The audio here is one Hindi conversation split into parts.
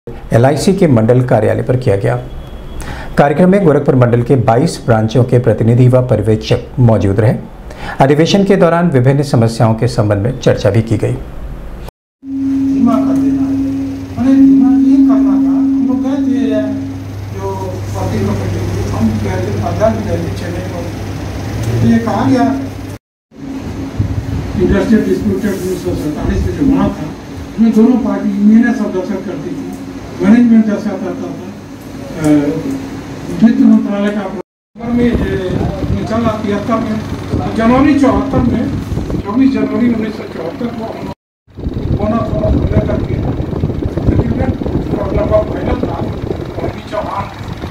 LIC के मंडल कार्यालय पर किया गया। कार्यक्रम में गोरखपुर मंडल के 22 ब्रांचों के प्रतिनिधि व पर्यवेक्षक मौजूद रहे। अधिवेशन के दौरान विभिन्न समस्याओं के संबंध में चर्चा भी की गई। ये कहा गया इंडस्ट्रियल डिस्प्यूट एक्ट 1947 में जो बना था, उसमें दोनों पार्टी यूनियनें सब दस्तखत करती थी, मैनेजमेंट दस्तखत करता था, वित्त मंत्रालय का में चल रहा 73 में, जनवरी 74 में 24 जनवरी 1974 को हम बोनस लेकर के लगभग फाइनल था। मोदी चौहान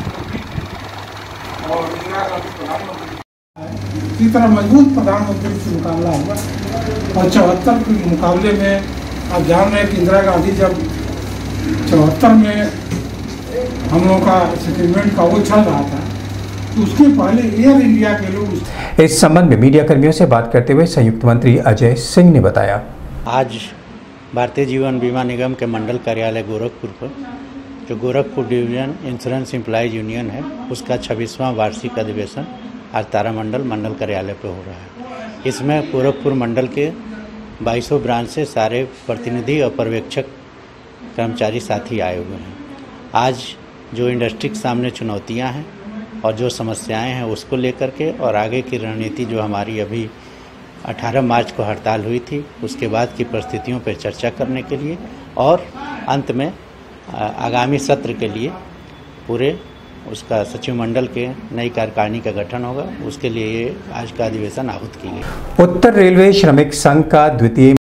और इंदिरा गांधी प्रधानमंत्री, इसी तरह मजबूत प्रधानमंत्री से मुकाबला होगा। और 74 के मुकाबले में आप जान रहे हैं कि इंदिरा गांधी जब 74 में हम लोगों का सेटलमेंट का वो चल रहा था, तो उसके पहले एयर इंडिया के लोग इस संबंध में मीडिया कर्मियों से बात करते हुए संयुक्त मंत्री अजय सिंह ने बताया, आज भारतीय जीवन बीमा निगम के मंडल कार्यालय गोरखपुर पर जो Gorakhpur division insurance employees union है, उसका 26वां वार्षिक अधिवेशन आज तारामंडल मंडल कार्यालय पर हो रहा है। इसमें गोरखपुर मंडल के 22 ब्रांच से सारे प्रतिनिधि और पर्यवेक्षक कर्मचारी साथी आए हुए हैं। आज जो इंडस्ट्री के सामने चुनौतियां हैं और जो समस्याएं हैं उसको लेकर के और आगे की रणनीति जो हमारी अभी 18 मार्च को हड़ताल हुई थी, उसके बाद की परिस्थितियों पर चर्चा करने के लिए और अंत में आगामी सत्र के लिए पूरे उसका सचिव मंडल के नई कार्यकारिणी का गठन होगा, उसके लिए ये आज का अधिवेशन आहूत की गई। उत्तर रेलवे श्रमिक संघ का द्वितीय